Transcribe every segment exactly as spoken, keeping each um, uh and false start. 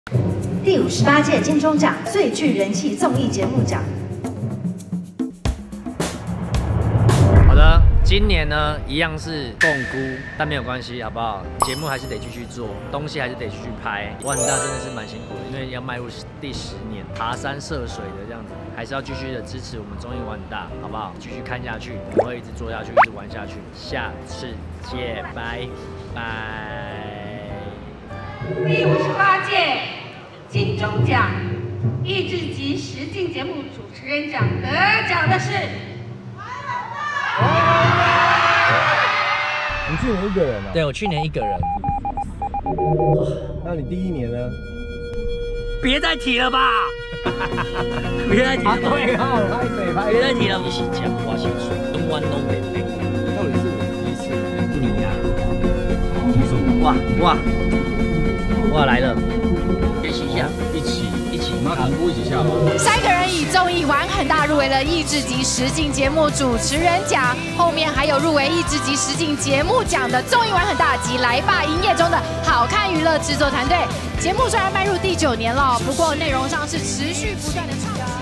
第五十八届金钟奖最具人气综艺节目奖。 好的，今年呢一样是共估，但没有关系，好不好？节目还是得继续做，东西还是得继续拍。万大真的是蛮辛苦的，因为要迈入第十年，爬山涉水的这样子，还是要继续的支持我们综艺万大，好不好？继续看下去，我们会一直做下去，一直玩下去。下次见，拜拜。 第五十八届金钟奖益智及实境节目主持人奖得奖的是。 你去年一个人啊？ 对，我去年一个人。 那你第一年呢？ 别再提了吧！别再提了。 对哦，拍谁拍？ 别再提了。一起讲，我先说，东湾东北北。 到底是我第一次？ 你呀、啊？哇哇哇来了！练习一下，一起一起， 我们要同步一起下吧。 三个人以综艺玩很大入围了益智及实境节目主持人奖，后面还有入围益智及实境节目奖的综艺玩很大及来吧营业中的好看娱乐制作团队。节目虽然迈入第九年了，不过内容上是持续不断的创新。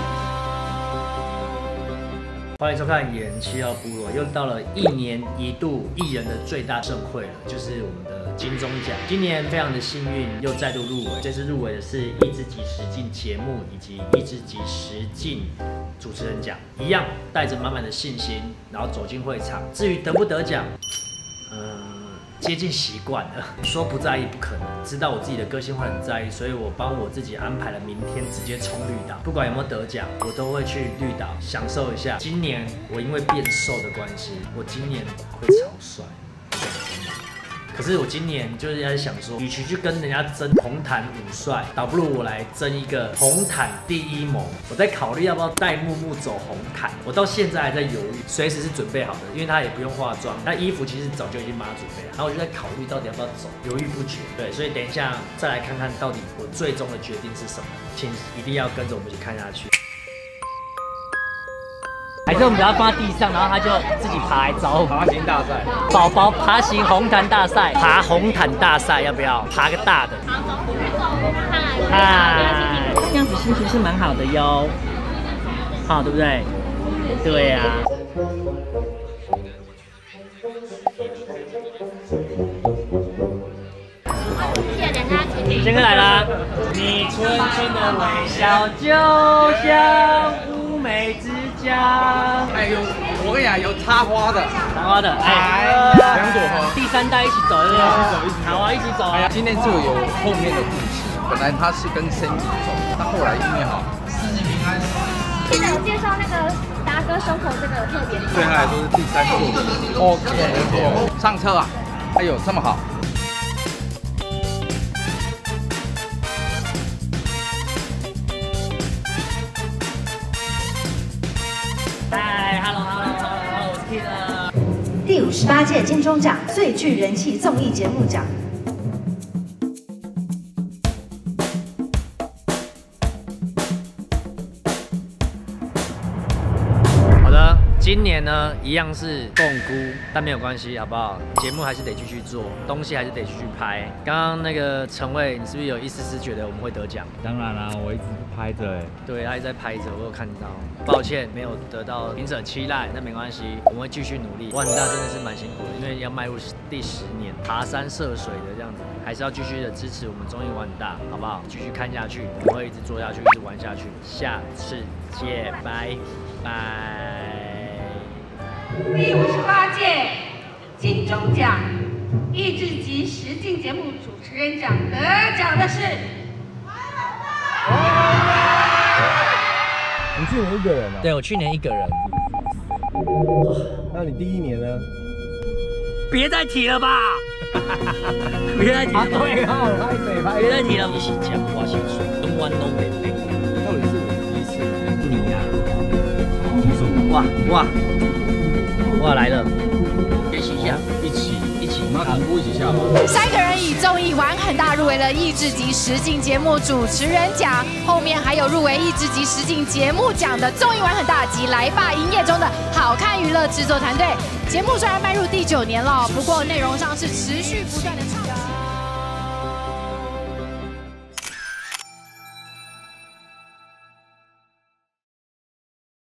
欢迎收看《演七号部落》，又到了一年一度艺人的最大盛会了，就是我们的金钟奖。今年非常的幸运，又再度入围。这次入围的是益智及实境节目以及益智及实境主持人奖，一样带着满满的信心，然后走进会场。至于得不得奖，嗯。接近习惯了，说不在意不可能。知道我自己的个性会很在意，所以我帮我自己安排了明天直接冲绿岛，不管有没有得奖，我都会去绿岛享受一下。今年我因为变瘦的关系，我今年会超帅。可是我今年就是在想说，与其去跟人家争红毯五帅，倒不如我来争一个红毯第一盟。我在考虑要不要带木木走红毯，我到现在还在犹豫，随时是准备好的，因为他也不用化妆，他衣服其实早就已经帮他准备了。然后我就在考虑到底要不要走，犹豫不决。对，所以等一下再来看看到底我最终的决定是什么，请一定要跟着我们一起看下去。还是我们把它放在地上，然后他就自己爬来找我们。爬行大赛，宝宝爬行红毯大赛，爬红毯大赛要不要？爬个大的。嗨，这样子心情是蛮好的哟，好对不对？对呀、啊。先哥来啦！你纯纯的微笑就像乌梅之浆。 哎有，我跟你讲，有插花的， 插花的，哎， 两朵花。 第三代一起走，对不对？好啊，一起走啊！ 今天就有后面的故事，本来他是跟 Cindy 走，但后来因为好，四季平安。 记得介绍那个达哥胸口这个特别的， 对他来说是第三座。OK， 上车啊！哎呦，这么好。 嗨 ，Hello Hello Hello， 我是 Peter。 第五十八届金钟奖最具人气综艺节目奖。 好的，今年呢一样是共估，但没有关系，好不好？节目还是得继续做，东西还是得继续拍。刚刚那个陈蔚，你是不是有一丝丝觉得我们会得奖？ 当然啦，我一直拍着哎。 对，他一直在拍着，我有看到。抱歉，没有得到评审青睐，但没关系，我们会继续努力。万大真的是蛮辛苦的，因为要迈入第十年，爬山涉水的这样子，还是要继续的支持我们综艺万大，好不好？继续看下去，我们会一直做下去，一直玩下去。下次见，拜拜。 第五十八届金钟奖益智及实境节目主持人奖得奖的是。 你去年一个人啊？ 对，我去年一个人。 那你第一年呢？ 别再提了吧！别再提了。 对哦，拍谁拍？ 别再提了。一起讲，我先说，东湾东北北。 到底是我第一次？ 你呀、啊？哇哇哇来了！练习一下，一起一起， 我们要同步一起下吧。 三个人以综艺玩很大入围了益智及实境节目主持人奖，后面还有入围益智及实境节目奖的综艺玩很大及来吧营业中的好看娱乐制作团队。节目虽然迈入第九年了，不过内容上是持续不断的创新。